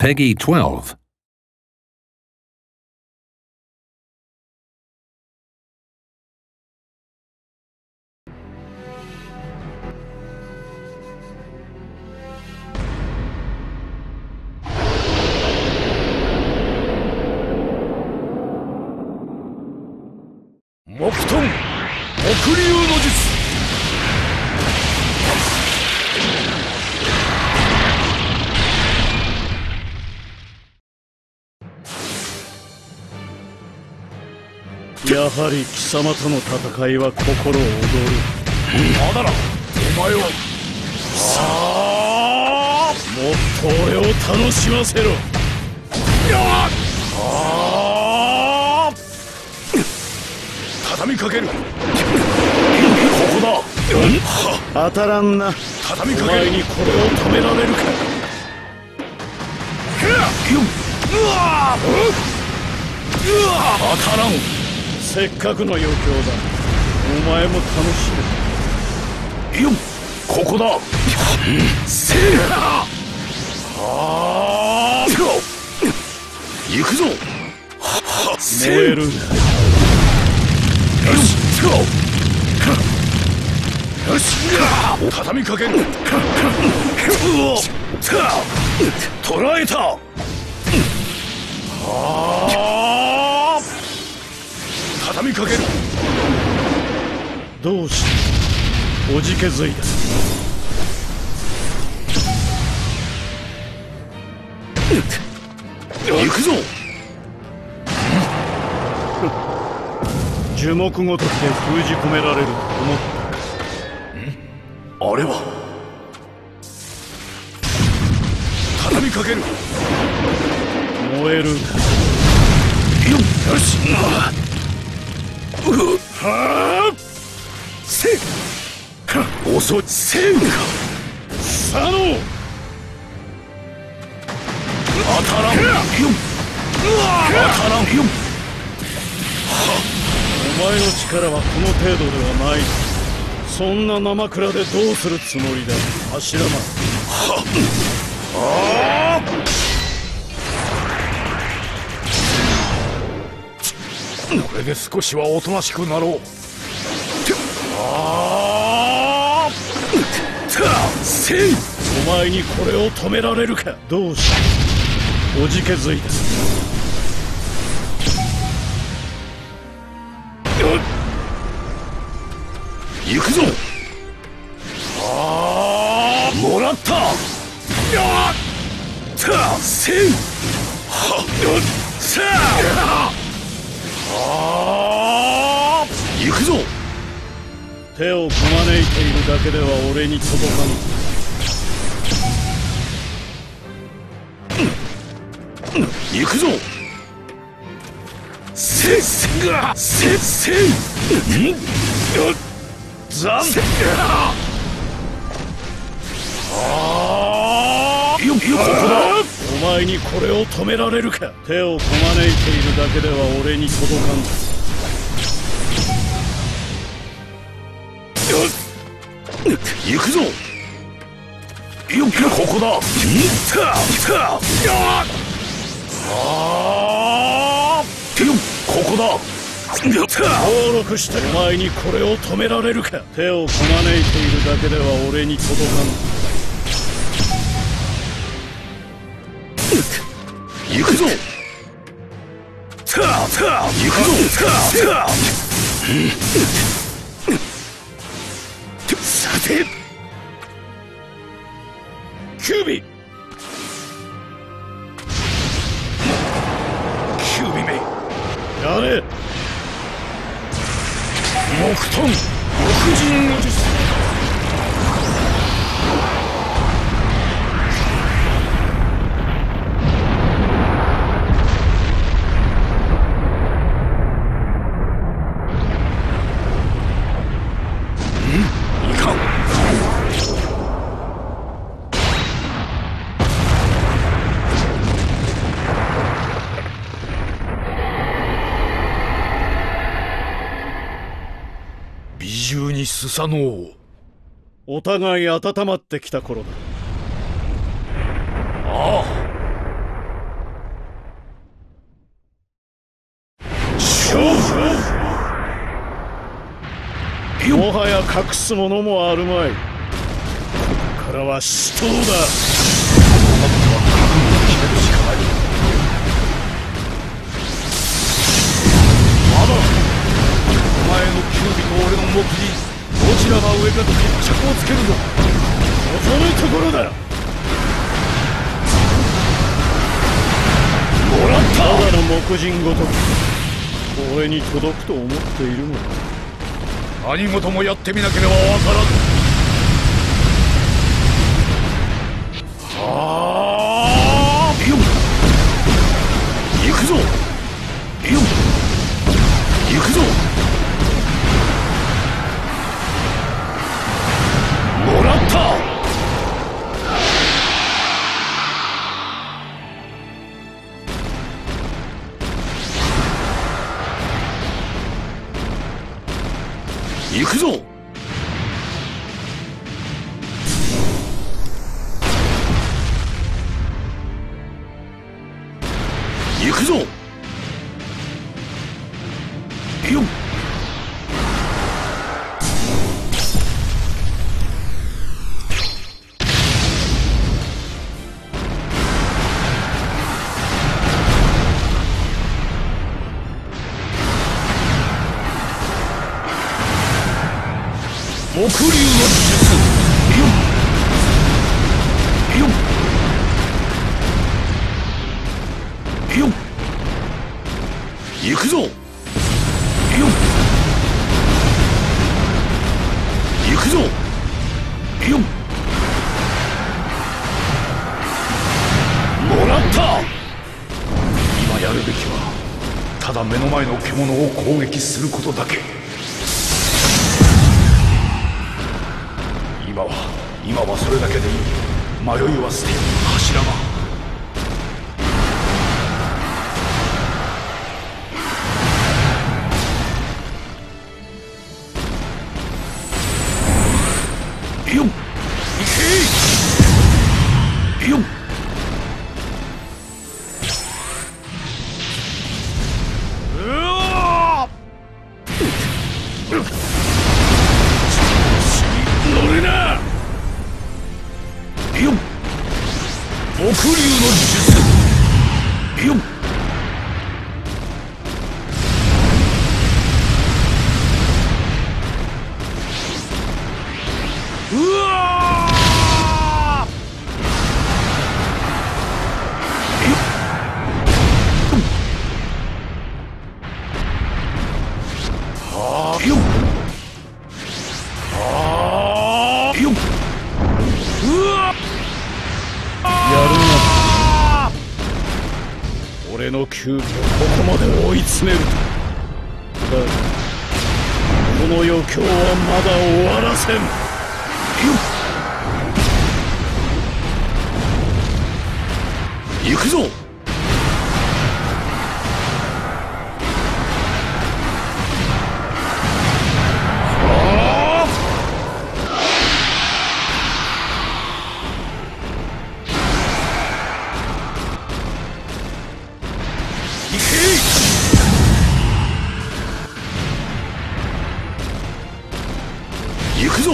Peggy 12. 木遁黒竜の術。やはり貴様との戦いは心躍る。まだら、お前はさあ、もっと俺を楽しませろ。畳みかける。ここだ。当たらんな。畳みかける。お前にこれを止められるか。当たらん。せっかくの余興だ。お前も楽しめ。よっ、ここだ。せいや。行くぞ。燃える。よし、よし、畳みかける。捕らえた。畳みかける。どうしたおじけづいだ。行くぞ。樹木ごときで封じ込められると思った。あれは畳みかける。燃える。よし。せん遅い。せんか佐野当たらんよ。当たらんよ。お前の力はこの程度ではない。そんな生蔵でどうするつもりだ、柱間。これで少しはおとなしくなろう。せん、お前にこれを止められるか。どうしたおじけづいだ。行くぞ。もらった。せん。行くぞ。手をこまねいているだけでは俺に届かぬ。行くぞ。せんがせん。残念。よっ、ここだ。お前にこれを止められるか。手をこまねいているだけでは俺に届かん。行くぞ。よっ、ここだ。よっ、ここだ。登録してお前にこれを止められるか。手をこまねいているだけでは俺に届かん。行くぞ。行くぞ。さてキュービめやれ。木遁極人の術。いかん。美獣にスサノオ。お互い温まってきた頃だ。ああ、 もはや隠すものもあるまい。ここからは死闘だ。あとは覚悟を決めるしかない。まだお前のキュービと俺の目次、どちらが上かと決着をつけるぞ。望むところだ。もらった。ただの目人ごとく俺に届くと思っているのか。何事もやってみなければわからぬ。はあ、よっ、行くぞ。よっ、行くぞ。もらった。行くぞ。行くぞ。よっ。木竜の術。よっよっよっ。行くぞ。よっ行くぞ。よっ。もらった。今やるべきはただ目の前の獣を攻撃することだけ。今はそれだけでいい。迷いは捨てよ、柱間。よっ、行け。よっ。乗れな。よっ。木竜の術。よっ。うわー。よっ。はあ。よっ。はあ。よっ。うわ。やるな。俺のキュービをここまで追い詰めると。だがこの余興はまだ終わらせん。よっ。行くぞ。行くぞ。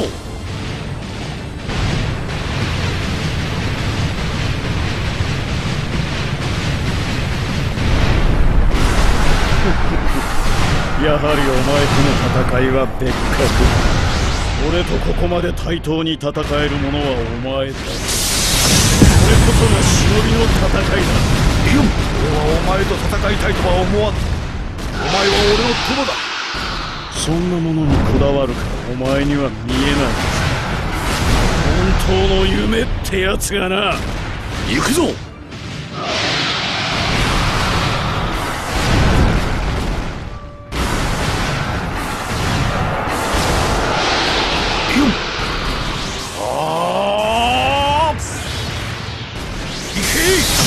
やはりお前との戦いは別格。俺とここまで対等に戦える者はお前だ。これこそが忍びの戦いだ。よっ。俺はお前と戦いたいとは思わん。お前は俺の友だ。そんなものにこだわるからお前には見えない。本当の夢ってやつがな。行くぞ。ああ。行け。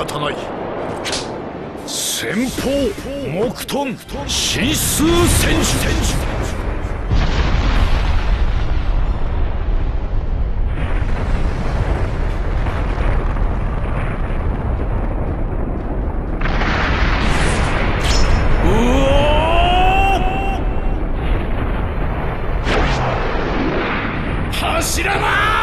方ない。先鋒木遁神数戦士。Hashirama!